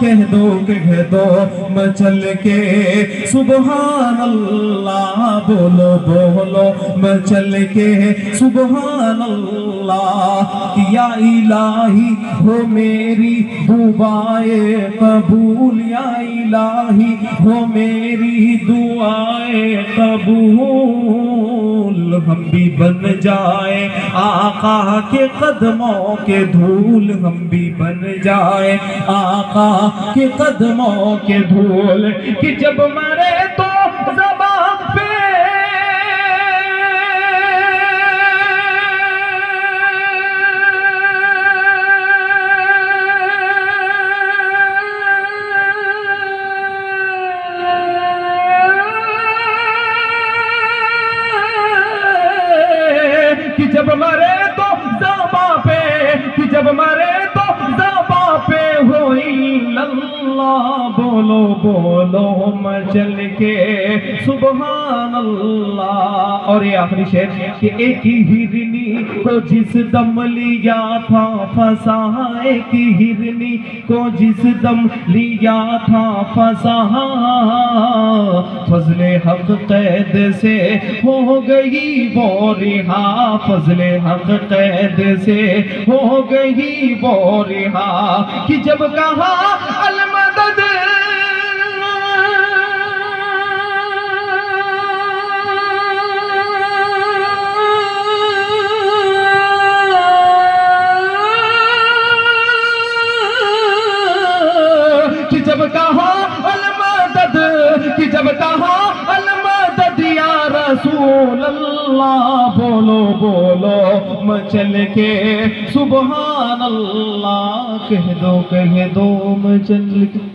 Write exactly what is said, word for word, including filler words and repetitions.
कह दो कह दो मचल के सुबहान अल्लाह, बोलो बोलो मचल के सुबहान अल्लाह। या इलाही हो मेरी दुआए कबूल, या इलाही हो मेरी दुआए कबूल। हम भी बन जाए आका के कदमों के धूल, हम भी बन जाए आका के कदमों के धूल। कि जब मरे तो ज़बां पे कि जब मरे तो ज़बां पे, कि जब मरे तो ज़बां पे हो इल्लल्लाह, बोलो बोलो मचल के सुबहान अल्लाह। और ये आखिरी शेर कि एक ही हिरनी को जिस दम लिया था फंसा, एक ही हिरनी को जिस दम लिया था फंसा, फजले हक कैद से हो गई वो रिहा, फजले हक कैद से हो गई वो रिहा। कि जब कहा अल मदद, कि जब कहा अल मदद, कि जब कहा अल मदद या रसूल अल्लाह, बोलो बोलो मचल के सुबहान अल्लाह, कह दो कह दो मचल के।